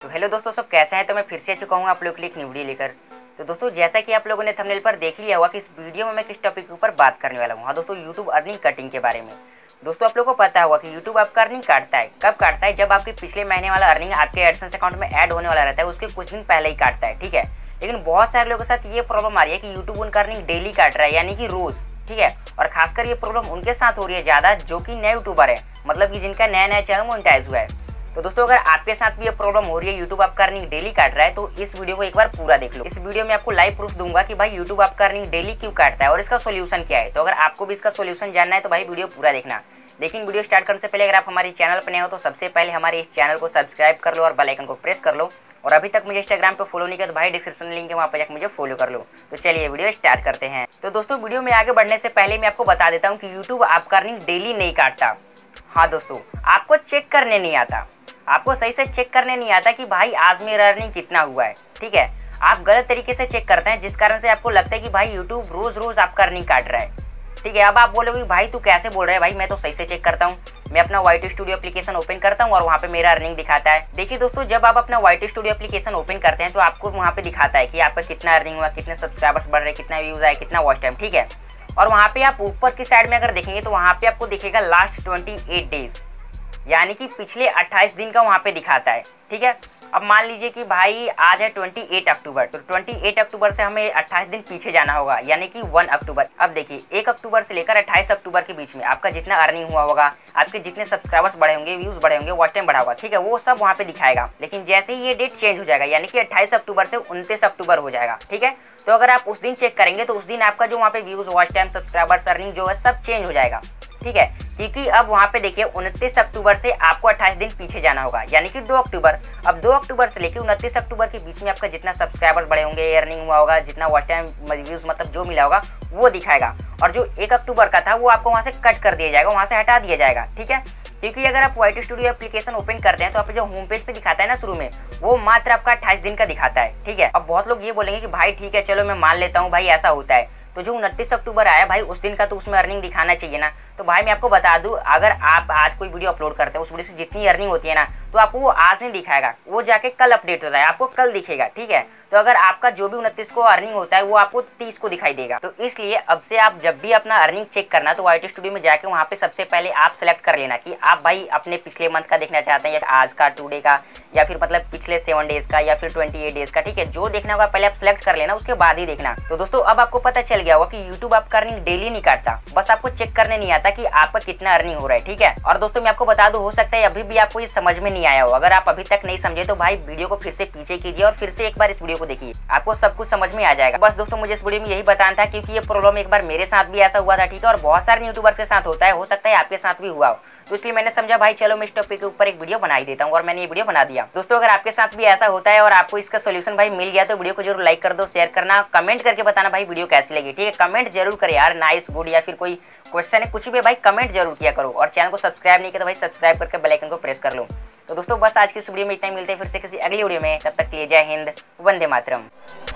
तो हेलो दोस्तों, सब कैसे हैं। तो मैं फिर से आ चुका हूँ आप लोगों के लिए एक न्यू वीडियो लेकर। तो दोस्तों, जैसा कि आप लोगों ने थंबनेल पर देख लिया होगा कि इस वीडियो में मैं किस टॉपिक के ऊपर बात करने वाला हूँ। हाँ दोस्तों, यूट्यूब अर्निंग कटिंग के बारे में। दोस्तों, आप लोगों को पता होगा कि यूट्यूब आपका अर्निंग काटता है। कब काटता है? जब आपके पिछले महीने वाला अर्निंग आपके एडसेंस अकाउंट में ऐड होने वाला रहता है, उसके कुछ दिन पहले ही काटता है। ठीक है, लेकिन बहुत सारे लोगों के साथ ये प्रॉब्लम आ रही है कि यूट्यूब उनका अर्निंग डेली काट रहा है, यानी कि रोज। ठीक है, और खासकर ये प्रॉब्लम उनके साथ हो रही है ज़्यादा जो कि नए यूट्यूबर है, मतलब कि जिनका नया नया चैनल मोनेटाइज हुआ है। तो दोस्तों, अगर आपके साथ भी ये प्रॉब्लम हो रही है, यूट्यूब आपका अर्निंग डेली काट रहा है, तो इस वीडियो को एक बार पूरा देख लो। इस वीडियो में आपको लाइव प्रूफ दूंगा कि भाई यूट्यूब आपका अर्निंग डेली क्यों काटता है और इसका सोल्यूशन क्या है। तो अगर आपको भी इसका सोल्यूशन जानना है तो भाई वीडियो पूरा देखना। लेकिन वीडियो स्टार्ट करने से पहले अगर आप हमारे चैनल पर नए हो तो सबसे पहले हमारे इस चैनल को सब्सक्राइब कर लो और बेल आइकन को प्रेस कर लो। और अभी तक मुझे इंस्टाग्राम पे फॉलो नहीं किया तो भाई डिस्क्रिप्शन लिंक है, वहाँ पर जाकर मुझे फॉलो कर लो। तो चलिए वीडियो स्टार्ट करते हैं। तो दोस्तों, वीडियो में आगे बढ़ने से पहले मैं आपको बता देता हूँ कि यूट्यूब आपका अर्निंग डेली नहीं काटता। हाँ दोस्तों, आपको चेक करने नहीं आता, आपको सही से चेक करने नहीं आता कि भाई आज मेरा अर्निंग कितना हुआ है। ठीक है, आप गलत तरीके से चेक करते हैं, जिस कारण से आपको लगता है कि भाई यूट्यूब रोज रोज आपका अर्निंग काट रहा है। ठीक है, अब आप बोलोगे भाई तू कैसे बोल रहा है। भाई मैं तो सही से चेक करता हूँ। मैं अपना YT स्टूडियो एप्लीकेशन ओपन करता हूँ और वहाँ पे मेरा अर्निंग दिखाता है। देखिए दोस्तों, जब आप अपना YT स्टूडियो एप्लीकेशन ओपन करते हैं तो आपको वहाँ पे दिखाता है कि आपका कितना अर्निंग हुआ, कितने सब्सक्राइबर्स बढ़ रहे, कितना व्यूज आए, कितना वॉच टाइम। ठीक है, और वहाँ पे आप ऊपर की साइड में अगर देखेंगे तो वहाँ पे आपको दिखेगा लास्ट 28 डेज, यानी कि पिछले 28 दिन का वहाँ पे दिखाता है। ठीक है, अब मान लीजिए कि भाई आज है 28 अक्टूबर, तो 28 अक्टूबर से हमें 28 दिन पीछे जाना होगा, यानी कि 1 अक्टूबर। अब देखिए, 1 अक्टूबर से लेकर 28 अक्टूबर के बीच में आपका जितना अर्निंग हुआ होगा, आपके जितने सब्सक्राइबर्स बढ़े होंगे, व्यूज बढ़े होंगे, वॉच टाइम बढ़ा होगा, ठीक है, वो सब वहाँ पे दिखाएगा। लेकिन जैसे ही ये डेट चेंज हो जाएगा, यानी कि 28 अक्टूबर से 29 अक्टूबर हो जाएगा। ठीक है, तो अगर आप उस दिन चेक करेंगे तो उस दिन आपका जो वहाँ पे views, watch time, subscribers, earning जो है सब चेंज हो जाएगा। ठीक है, क्योंकि अब वहाँ पे देखिए 29 अक्टूबर से आपको 28 दिन पीछे जाना होगा, यानी कि 2 अक्टूबर। अब 2 अक्टूबर से लेकर 29 अक्टूबर के बीच में आपका जितना सब्सक्राइबर बढ़े होंगे, अर्निंग हुआ होगा, जितना वॉच टाइम, व्यूज, मतलब जो मिला होगा वो दिखाएगा। और जो 1 अक्टूबर का था वो आपको वहाँ से कट कर दिया जाएगा, वहाँ से हटा दिया जाएगा। ठीक है, क्योंकि अगर आप YT स्टूडियो एप्लीकेशन ओपन करते हैं तो आप जो होम पेज पे दिखाता है ना शुरू में, वो मात्र आपका 28 दिन का दिखाता है। ठीक है, अब बहुत लोग ये बोलेंगे कि भाई ठीक है, चलो मैं मान लेता हूँ भाई ऐसा होता है, तो जो 29 अक्टूबर आया भाई उस दिन का तो उसमें अर्निंग दिखाना चाहिए ना। तो भाई मैं आपको बता दूं, अगर आप आज कोई वीडियो अपलोड करते हैं, उस वीडियो से जितनी अर्निंग होती है ना, तो आपको वो आज नहीं दिखाएगा, वो जाके कल अपडेट होता है, आपको कल दिखेगा। ठीक है, तो अगर आपका जो भी 29 को अर्निंग होता है वो आपको 30 को दिखाई देगा। तो इसलिए अब से आप जब भी अपना अर्निंग चेक करना तो YT स्टूडियो में जाके वहाँ पे सबसे पहले आप सेलेक्ट कर लेना कि आप भाई अपने पिछले मंथ का देखना चाहते हैं, या आज का, टुडे का, या फिर मतलब पिछले 7 डेज का, या फिर 28 डेज का। ठीक है, जो देखना होगा पहले आप सेलेक्ट कर लेना, उसके बाद ही देखना। तो दोस्तों, अब आपको पता चल गया होगा कि यूट्यूब आपका अर्निंग डेली नहीं काटता, बस आपको चेक करने नहीं आता कि आपका कितना अर्निंग हो रहा है। ठीक है, और दोस्तों मैं आपको बता दूं, हो सकता है अभी भी आपको ये समझ में नहीं आया हो। अगर आप अभी तक नहीं समझे तो भाई वीडियो को फिर से पीछे कीजिए और फिर से एक बार इस वीडियो को देखिए, आपको सब कुछ समझ में आ जाएगा। बस दोस्तों, मुझे इस वीडियो में यही बताना था, क्योंकि ये प्रॉब्लम एक बार मेरे साथ भी ऐसा हुआ था। ठीक है, और बहुत सारे यूट्यूबर्स के साथ होता है, हो सकता है आपके साथ भी हुआ हो। तो इसलिए मैंने समझा भाई चलो मैं इस टॉपिक के ऊपर एक वीडियो बना ही देता हूँ, और मैंने ये वीडियो बना दिया। दोस्तों, अगर आपके साथ भी ऐसा होता है और आपको इसका सोल्यूशन भाई मिल गया तो वीडियो को जरूर लाइक कर दो, शेयर करना, कमेंट करके बताना भाई वीडियो कैसी लगी। ठीक है, कमेंट जरूर करे यार, नाइस, गुड, या फिर कोई क्वेश्चन है, कुछ भी भाई कमेंट जरूर किया करो। और चैनल को सब्सक्राइब नहीं किया तो भाई सब्सक्राइब करके बेल आइकन को प्रेस कर लो। तो दोस्तों, बस आज की इस वीडियो में इतना ही, मिलते हैं फिर से किसी अगली वीडियो में। तब तक के लिए जय हिंद, वंदे मातरम।